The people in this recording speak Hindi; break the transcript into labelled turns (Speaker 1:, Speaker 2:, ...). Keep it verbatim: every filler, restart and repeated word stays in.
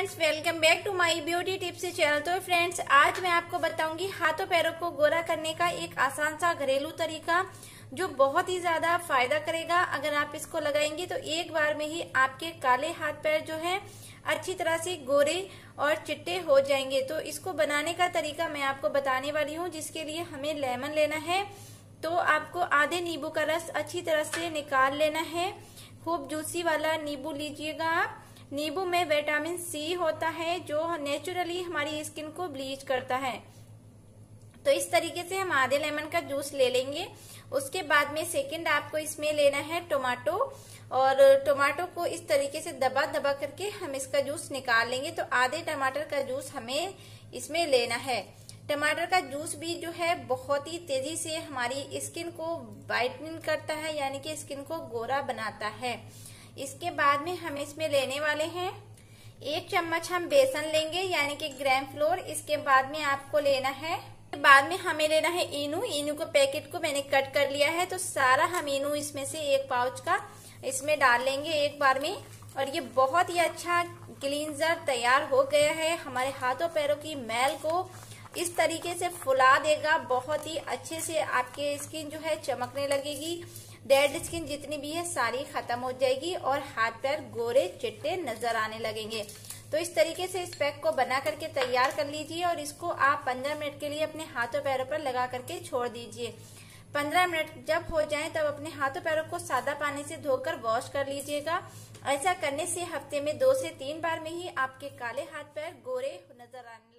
Speaker 1: Friends, welcome back to my beauty tips channel. तो फ्रेंड्स, आज मैं आपको बताऊंगी हाथों पैरों को गोरा करने का एक आसान सा घरेलू तरीका जो बहुत ही ज्यादा फायदा करेगा। अगर आप इसको लगाएंगे तो एक बार में ही आपके काले हाथ पैर जो है अच्छी तरह से गोरे और चिट्टे हो जाएंगे। तो इसको बनाने का तरीका मैं आपको बताने वाली हूँ, जिसके लिए हमें लेमन लेना है। तो आपको आधे नींबू का रस अच्छी तरह से निकाल लेना है। खूब जूसी वाला नींबू लीजिएगा आप। नींबू में विटामिन सी होता है जो नेचुरली हमारी स्किन को ब्लीच करता है। तो इस तरीके से हम आधे लेमन का जूस ले लेंगे। उसके बाद में सेकंड आपको इसमें लेना है टोमेटो, और टोमेटो को इस तरीके से दबा दबा करके हम इसका जूस निकाल लेंगे। तो आधे टमाटर का जूस हमें इसमें लेना है। टमाटर का जूस भी जो है बहुत ही तेजी से हमारी स्किन को वाइटनिंग करता है, यानी कि स्किन को गोरा बनाता है। इसके बाद में हम इसमें लेने वाले हैं एक चम्मच हम बेसन लेंगे, यानी कि ग्राम फ्लोर। इसके बाद में आपको लेना है बाद में हमें लेना है इनू। इनू को पैकेट को मैंने कट कर लिया है, तो सारा हम इनू इसमें से एक पाउच का इसमें डाल लेंगे एक बार में। और ये बहुत ही अच्छा क्लींजर तैयार हो गया है। हमारे हाथों पैरों की मैल को इस तरीके से फुला देगा। बहुत ही अच्छे से आपके स्किन जो है चमकने लगेगी। डेड स्किन जितनी भी है सारी खत्म हो जाएगी और हाथ पैर गोरे चिट्टे नजर आने लगेंगे। तो इस तरीके से इस पैक को बना करके तैयार कर लीजिए और इसको आप पंद्रह मिनट के लिए अपने हाथों पैरों पर लगा करके छोड़ दीजिए। पंद्रह मिनट जब हो जाए तब अपने हाथों पैरों को सादा पानी से धोकर वॉश कर लीजिएगा। ऐसा करने से हफ्ते में दो से तीन बार में ही आपके काले हाथ पैर गोरे नजर आने